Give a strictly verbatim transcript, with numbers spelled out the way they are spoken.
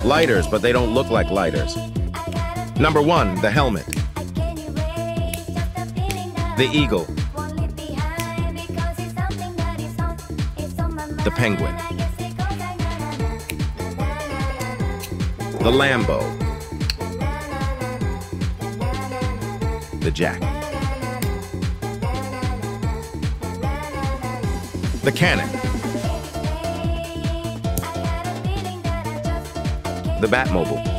Lighters, but they don't look like lighters. Number one, the helmet. The eagle. The penguin. The Lambo. The jack. The cannon. The Batmobile.